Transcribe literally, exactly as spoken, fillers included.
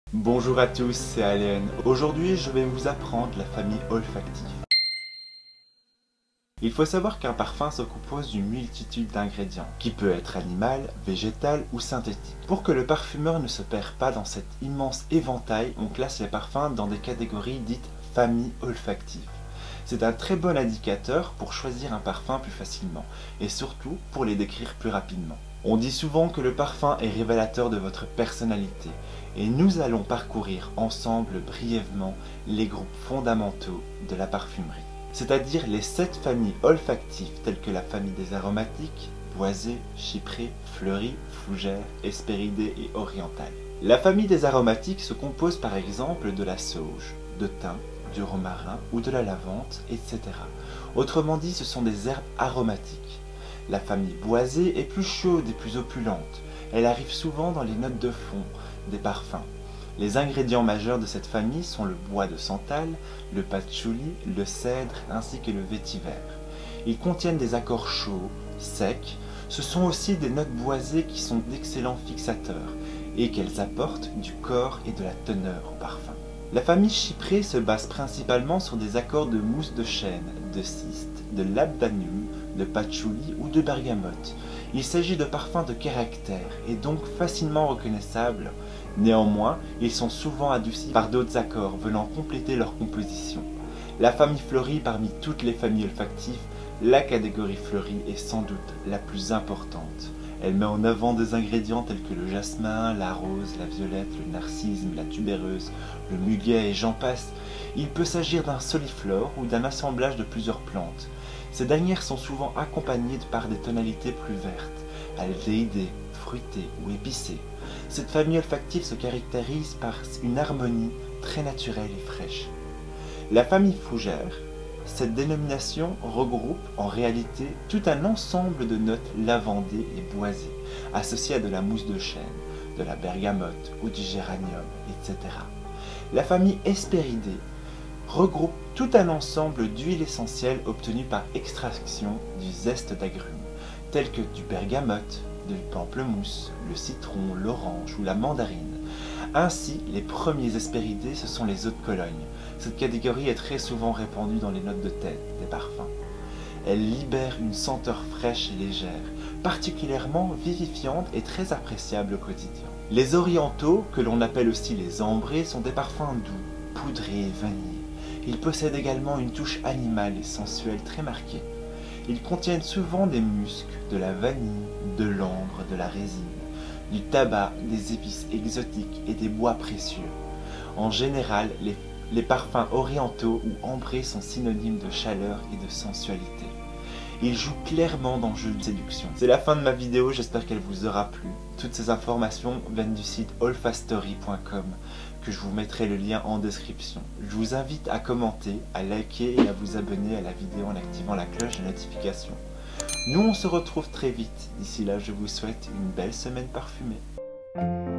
Bonjour à tous, c'est Allen. Aujourd'hui, je vais vous apprendre la famille olfactive. Il faut savoir qu'un parfum se compose d'une multitude d'ingrédients, qui peut être animal, végétal ou synthétique. Pour que le parfumeur ne se perde pas dans cet immense éventail, on classe les parfums dans des catégories dites famille olfactive. C'est un très bon indicateur pour choisir un parfum plus facilement, et surtout pour les décrire plus rapidement. On dit souvent que le parfum est révélateur de votre personnalité, et nous allons parcourir ensemble brièvement les groupes fondamentaux de la parfumerie, c'est-à-dire les sept familles olfactives telles que la famille des aromatiques, boisées, chyprées, fleuries, fougères, hespéridées et orientales. La famille des aromatiques se compose par exemple de la sauge, de thym, du romarin ou de la lavande, et cetera. Autrement dit, ce sont des herbes aromatiques. La famille boisée est plus chaude et plus opulente. Elle arrive souvent dans les notes de fond des parfums. Les ingrédients majeurs de cette famille sont le bois de santal, le patchouli, le cèdre ainsi que le vétiver. Ils contiennent des accords chauds, secs. Ce sont aussi des notes boisées qui sont d'excellents fixateurs et qu'elles apportent du corps et de la teneur au parfum. La famille chyprée se base principalement sur des accords de mousse de chêne, de ciste, de labdanum, de patchouli ou de bergamote. Il s'agit de parfums de caractère et donc facilement reconnaissables. Néanmoins, ils sont souvent adoucis par d'autres accords venant compléter leur composition. La famille fleurie parmi toutes les familles olfactives, la catégorie fleurie est sans doute la plus importante. Elle met en avant des ingrédients tels que le jasmin, la rose, la violette, le narcisse, la tubéreuse, le muguet et j'en passe. Il peut s'agir d'un soliflore ou d'un assemblage de plusieurs plantes. Ces dernières sont souvent accompagnées par des tonalités plus vertes, aldéhydes, fruitées ou épicées. Cette famille olfactive se caractérise par une harmonie très naturelle et fraîche. La famille fougère, cette dénomination regroupe en réalité tout un ensemble de notes lavandées et boisées, associées à de la mousse de chêne, de la bergamote ou du géranium, et cetera. La famille hespéridée regroupe tout un ensemble d'huiles essentielles obtenues par extraction du zeste d'agrumes, tels que du bergamote, du pamplemousse, le citron, l'orange ou la mandarine. Ainsi, les premiers hespéridés, ce sont les eaux de Cologne. Cette catégorie est très souvent répandue dans les notes de tête des parfums. Elle libère une senteur fraîche et légère, particulièrement vivifiante et très appréciable au quotidien. Les orientaux, que l'on appelle aussi les ambrés, sont des parfums doux, poudrés et vanillés. Ils possèdent également une touche animale et sensuelle très marquée. Ils contiennent souvent des muscs, de la vanille, de l'ambre, de la résine, du tabac, des épices exotiques et des bois précieux. En général, les, les parfums orientaux ou ambrés sont synonymes de chaleur et de sensualité. Ils jouent clairement dans le jeu de séduction. C'est la fin de ma vidéo, j'espère qu'elle vous aura plu. Toutes ces informations viennent du site olfastory point com, que je vous mettrai le lien en description. Je vous invite à commenter, à liker et à vous abonner à la vidéo en activant la cloche de notification. Nous on se retrouve très vite. D'ici là, je vous souhaite une belle semaine parfumée.